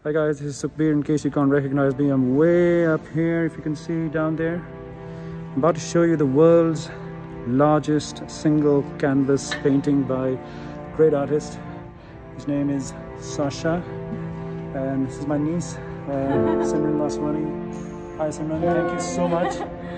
Hi guys, this is Sukhbir. In case you can't recognize me, I'm way up here, if you can see down there. I'm about to show you the world's largest single canvas painting by a great artist. His name is Sacha, and this is my niece, Simrin and Vaswani. Hi Simrin, thank you so much.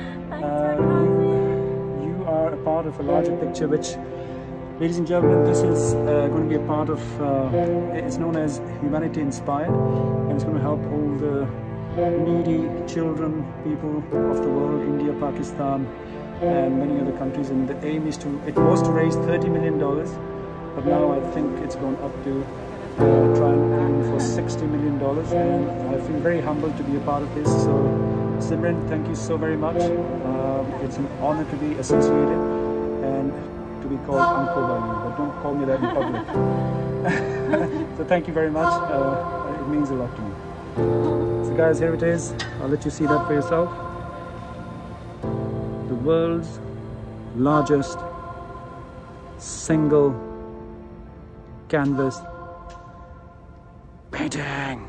You are a part of a larger picture which, ladies and gentlemen, this is going to be a part of, it's known as Humanity Inspired, and it's going to help all the needy children, people of the world, India, Pakistan and many other countries. And the aim is it was to raise $30 million, but now I think it's gone up to try and aim for $60 million, and I feel very humbled to be a part of this. So Simran, thank you so very much. It's an honor to be associated and to be called uncle by you, but don't call me that in public. So thank you very much. It means a lot to me. So guys, here it is. I'll let you see that for yourself. The world's largest single canvas painting.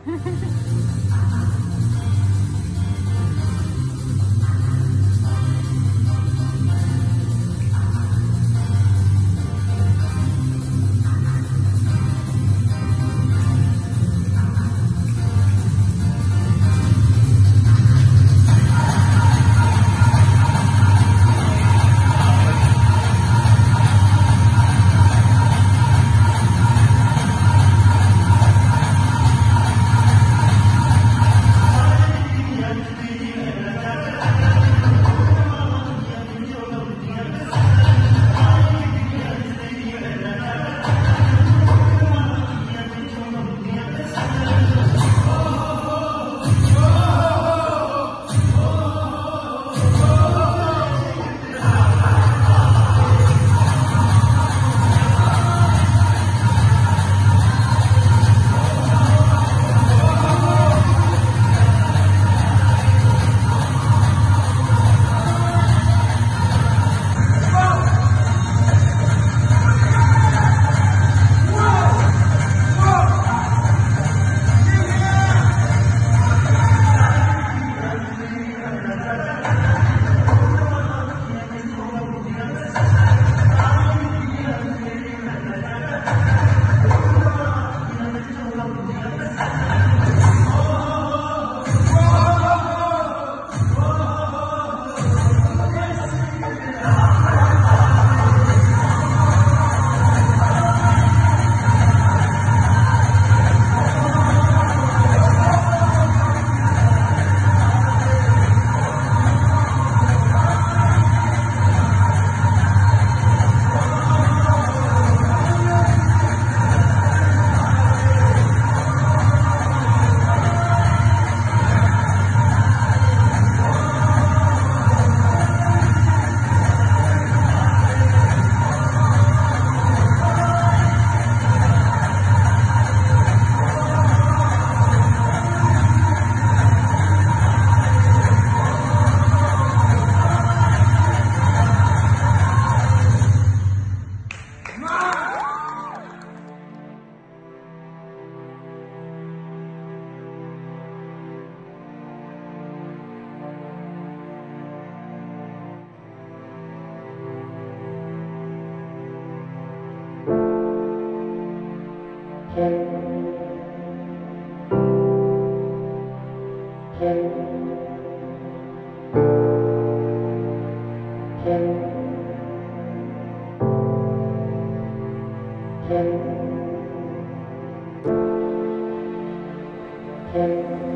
Thank you.